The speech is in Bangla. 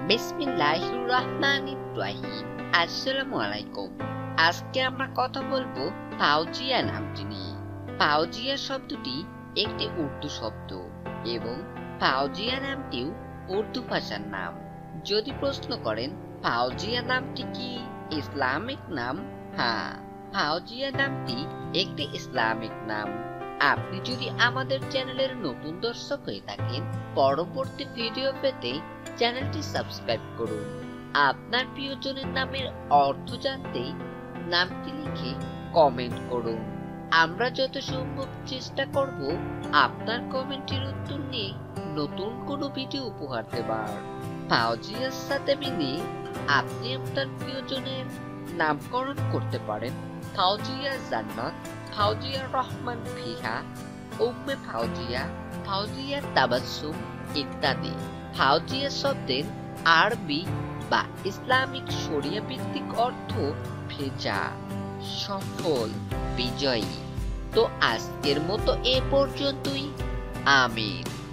বিসমিল্লাহির রহমানির রহিম। আসসালামু আলাইকুম। আজকে আমরা কথা বলবো ফাওজিয়া নামটি নিয়ে। ফাওজিয়া শব্দটি একটি উর্দু শব্দ এবং ফাওজিয়া নামটিও উর্দু ভাষার নাম। যদি প্রশ্ন করেন ফাওজিয়া নামটি কি ইসলামিক নাম? হ্যাঁ, ফাওজিয়া নামটি একটি ইসলামিক নাম। আপনি যদি আমাদের চ্যানেলের নতুন দর্শক হয়ে থাকেন, পরবর্তী ভিডিও পেতে চ্যানেলটি সাবস্ক্রাইব করুন। আপনার প্রিয়জনের নামের অর্থ জানতে নামটি লিখে কমেন্ট করুন। আমরা যত সম্ভব চেষ্টা করব আপনার কমেন্টের উত্তর নিয়ে নতুন কোনো ভিডিও উপহার দেবার। ফাওজিয়ার সাথে মিলে আপনি আপনার প্রিয়জনের নামকরণ করতে পারেন ফাওজিয়া জান্নাত, ফাওজিয়া রহমান ফিহা, উম্মে ফাওজিয়া, ফাওজিয়া তাবাসসুম ইত্যাদি। ফাওজিয়া শব্দের আরবি বা ইসলামিক শরিয়া ভিত্তিক অর্থ ফেজা, সফল, বিজয়ী। তো আজকের মতো এ পর্যন্তই। আমিন।